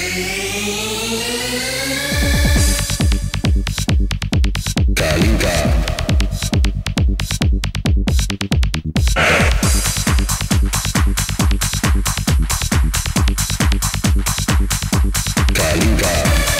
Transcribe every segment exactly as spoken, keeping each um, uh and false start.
Kalinka. Kalinka.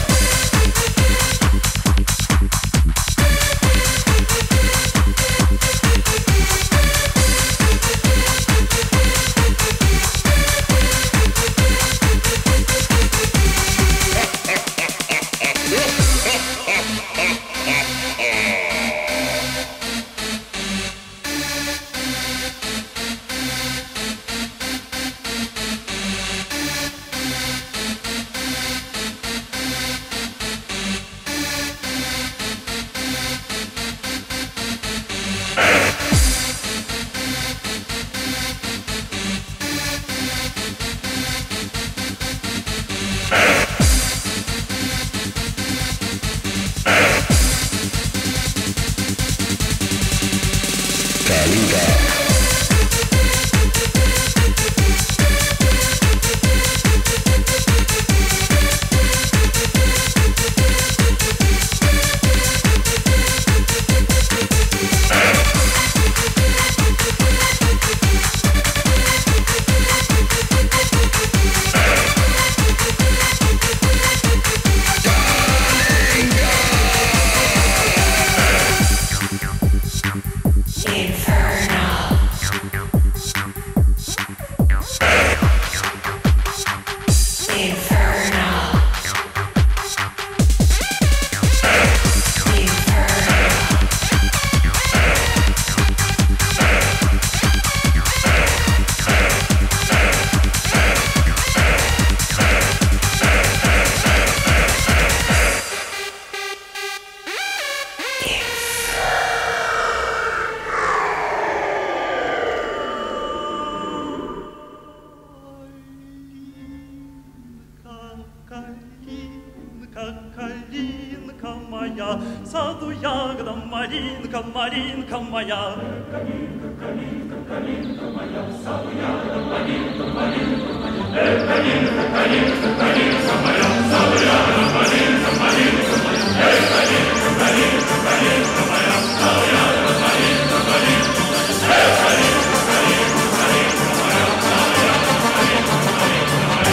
Калинка моя, саду ягода, малинка, малинка моя. Калинка, калинка, калинка моя, саду ягода, малинка, малинка моя. Калинка, калинка, калинка моя, саду ягода, малинка, малинка моя. Калинка, калинка, калинка моя, саду ягода, малинка, малинка моя. Калинка, калинка, калинка моя, саду ягода, малинка, малинка моя.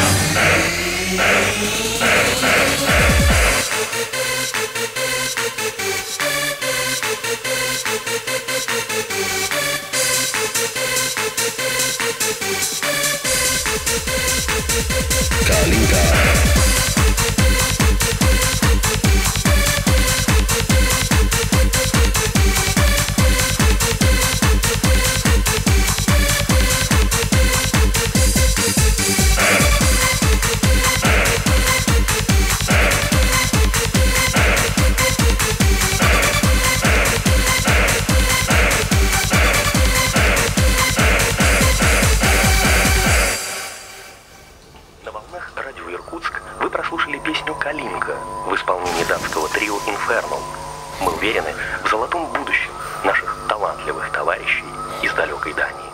Kalinka. Вы прослушали песню «Калинка» в исполнении датского трио Infernals. Мы уверены в золотом будущем наших талантливых товарищей из далекой Дании.